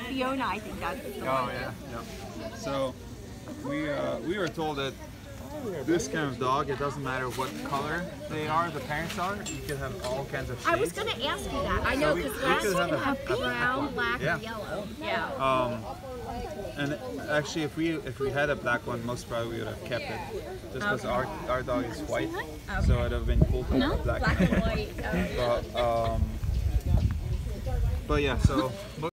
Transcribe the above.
Fiona, I think that's the one. Oh yeah. So we were told that this kind of dog, it doesn't matter what color they are, the parents are, you can have all kinds of shades. I was going to ask you that. I know, because last could you can have have a brown, black, Yeah. and yellow. Yeah. And actually, if we had a black one, most probably we would have kept it, just because our dog is white, so it would have been cool to have a black Black and white. But yeah, so.